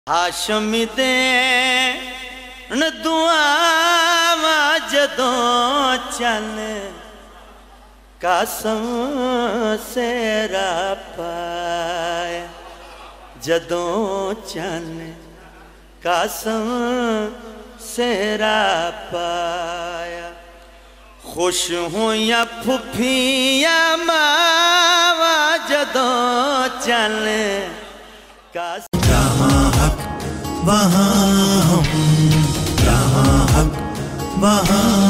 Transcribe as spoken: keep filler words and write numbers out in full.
हाशमी दे दुआवा जदों चल कासम सेरा पाया, जदों चल कासम सेरा पाया। खुश होया फुफिया मावा जदों चल कासम। जहाँ हक वहाँ हम, जहाँ हक वहाँ